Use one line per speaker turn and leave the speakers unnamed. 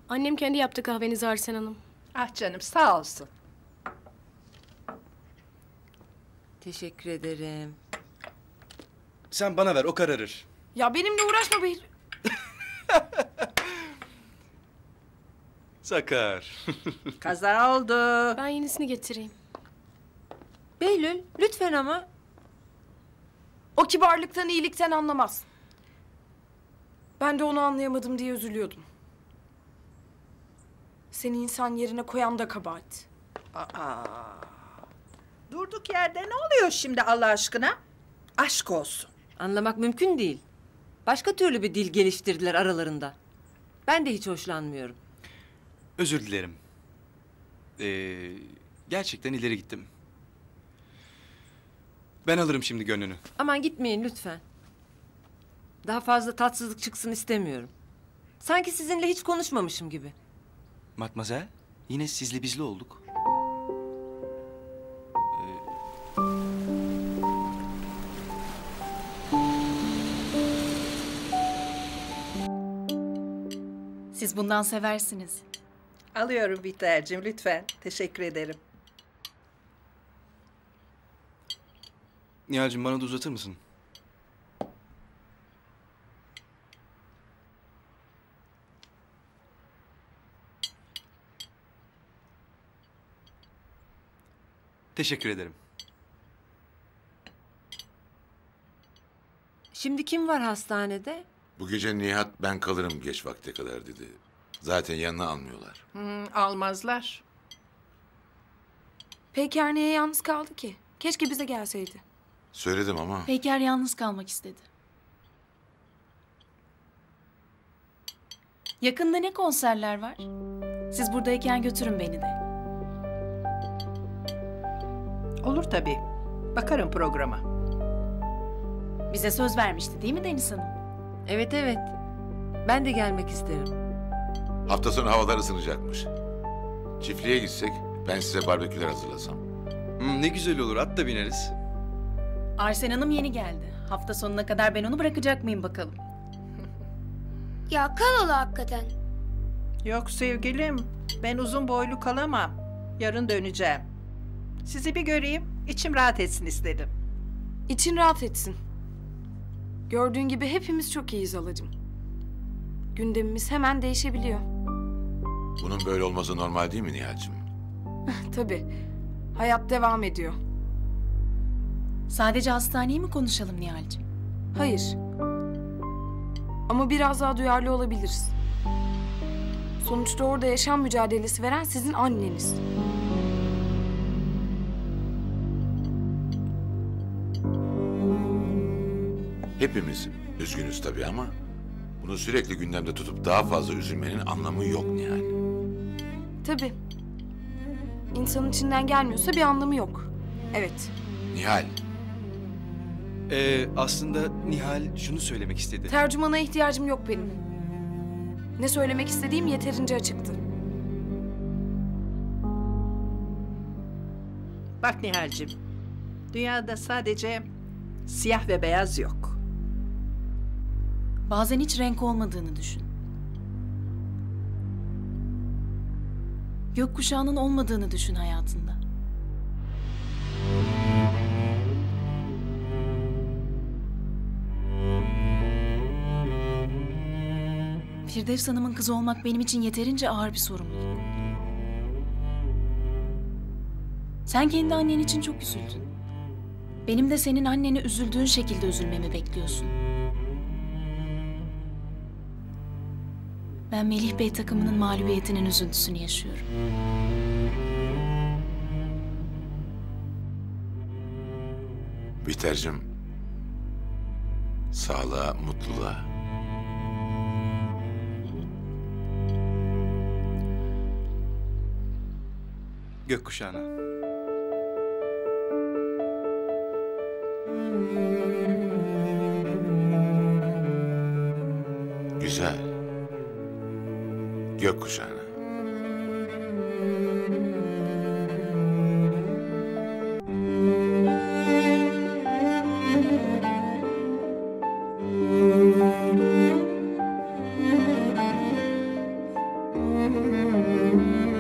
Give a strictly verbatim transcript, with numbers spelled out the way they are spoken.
Annem kendi yaptı kahvenizi Arsen Hanım.
Ah canım, sağ olsun.
Teşekkür ederim.
Sen bana ver, o kararır.
Ya benimle uğraşma Behlül.
Sakar.
Kaza oldu.
Ben yenisini getireyim.
Behlül, lütfen ama.
O kibarlıktan, iyilikten anlamaz. Ben de onu anlayamadım diye üzülüyordum. Seni insan yerine koyan da kabahat.
Aa, durduk yerde ne oluyor şimdi Allah aşkına? Aşk olsun.
Anlamak mümkün değil. Başka türlü bir dil geliştirdiler aralarında. Ben de hiç hoşlanmıyorum.
Özür dilerim. Ee, gerçekten ileri gittim. Ben alırım şimdi gönlünü.
Aman gitmeyin lütfen. Daha fazla tatsızlık çıksın istemiyorum. Sanki sizinle hiç konuşmamışım gibi.
Matmazel, yine sizli bizli olduk.
Siz bundan seversiniz.
Alıyorum Bihter'cim lütfen. Teşekkür ederim.
Nihal'cim bana da uzatır mısın? Teşekkür ederim.
Şimdi kim var hastanede?
Bu gece Nihat ben kalırım geç vakte kadar dedi. Zaten yanına almıyorlar.
Hmm, almazlar.
Peyker niye yalnız kaldı ki? Keşke bize gelseydi.
Söyledim ama
Peyker yalnız kalmak istedi. Yakında ne konserler var? Siz buradayken götürün beni de.
Olur tabii. Bakarım programa.
Bize söz vermişti değil mi Deniz Hanım?
Evet evet. Ben de gelmek isterim.
hafta sonu havalar ısınacakmış. Çiftliğe gitsek ben size barbeküler hazırlasam.
Hmm, ne güzel olur, at da bineriz.
Arsen Hanım yeni geldi. Hafta sonuna kadar ben onu bırakacak mıyım bakalım.
Ya kal ola hakikaten.
Yok sevgilim. Ben uzun boylu kalamam. Yarın döneceğim. Sizi bir göreyim. İçim rahat etsin istedim.
İçin rahat etsin. Gördüğün gibi hepimiz çok iyiyiz halacığım. Gündemimiz hemen değişebiliyor.
Bunun böyle olması normal değil mi Nihal'cığım?
Tabii. Hayat devam ediyor.
Sadece hastaneyi mi konuşalım Nihal'cığım?
Hayır. Ama biraz daha duyarlı olabiliriz. Sonuçta orada yaşam mücadelesi veren sizin anneniz.
Hepimiz üzgünüz tabii ama bunu sürekli gündemde tutup daha fazla üzülmenin anlamı yok Nihal.
Tabii. İnsanın içinden gelmiyorsa bir anlamı yok. Evet.
Nihal,
Ee, aslında Nihal şunu söylemek istedi.
Tercümana ihtiyacım yok benim. Ne söylemek istediğim yeterince açıktı.
Bak Nihal'cim. Dünyada sadece siyah ve beyaz yok.
Bazen hiç renk olmadığını düşün. Gökkuşağının olmadığını düşün hayatında. Firdevs Hanım'ın kızı olmak benim için yeterince ağır bir sorumluluk. Sen kendi annen için çok üzüldün. Benim de senin anneni üzüldüğün şekilde üzülmemi bekliyorsun. Ben Melih Bey takımının mağlubiyetinin üzüntüsünü yaşıyorum.
Bihter'cim, sağlığa, mutluluğa.
Gökkuşağına.
Güzel. Gökkuşağına.
Müzik